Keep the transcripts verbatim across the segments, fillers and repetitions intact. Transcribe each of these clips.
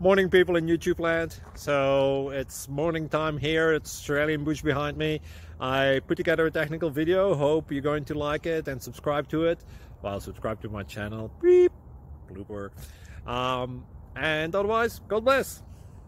Morning, people in YouTube land. So it's morning time here. It's Australian bush behind me. I put together a technical video. Hope you're going to like it and subscribe to it. Well, subscribe to my channel. Beep. Blooper. Um, and otherwise, God bless.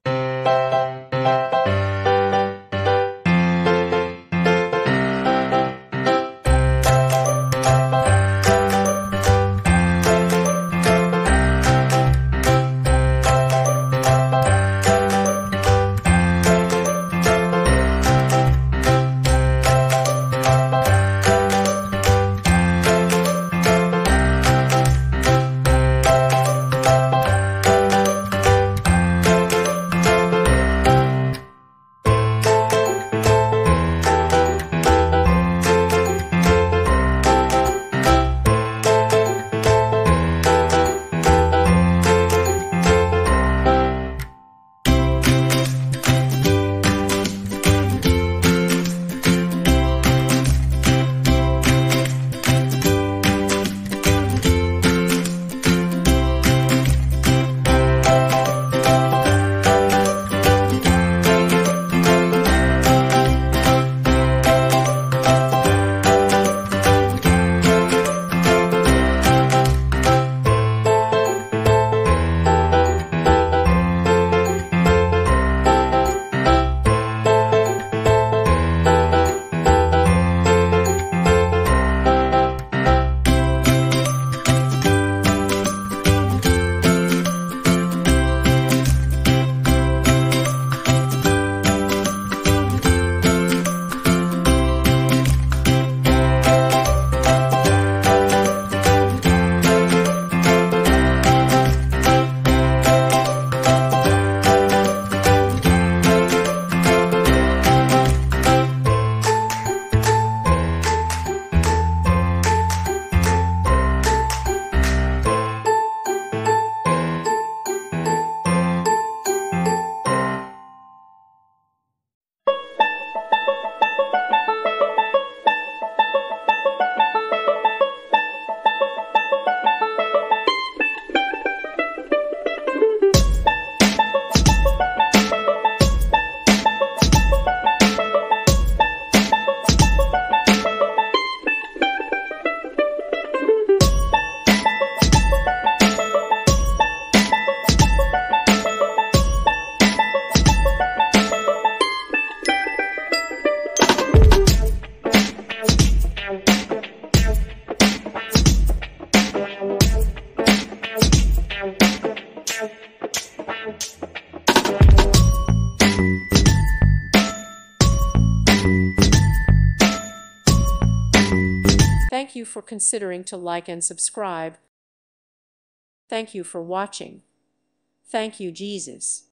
Thank you for considering to like and subscribe. Thank you for watching. Thank you, Jesus.